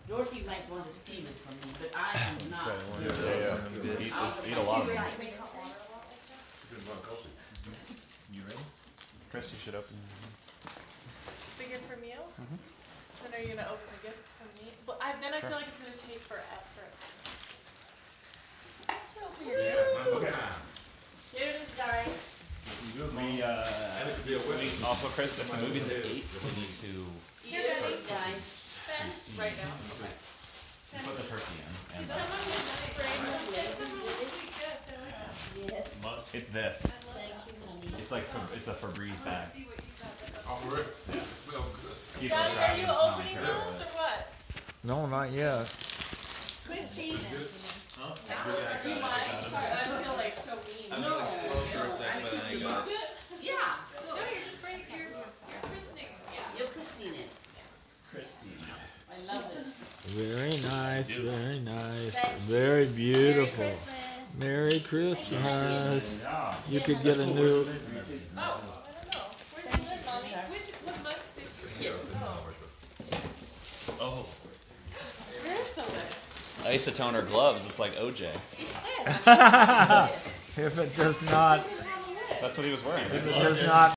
Dorothy might want to steal it from me, but I do not. Eat a lot of them. You ready? Chris, you should open. Big in from you? Then are you gonna open the gifts from me? But then I feel like it's gonna take forever. Still open your gifts. Okay. Here it is, guys. Also, Chris, if the movie's at 8, we need to Here it is, guys. Ben, right now. put the turkey in. And Yes, it's this. thank you, honey. It's like it's a Febreze bag. Oh, for real? It smells good. Keeps Daddy, the are trash you from smelling opening terrible. those or what? No, not yet. Christine, Do you mind? I feel like so mean. no. Yeah, No, you're just bringing your christening. Yeah. you're christening it. Christine. I love it. Very nice, very nice. Thank you. Very beautiful. Merry Merry Christmas. Christmas. Yeah. You could get a new. Oh, I don't know. Where's the lid, Mommy? What month sits for you? Oh. Where's the lid? Isotoner gloves. It's like OJ. It's there. If it does not, That's what he was wearing. if it does not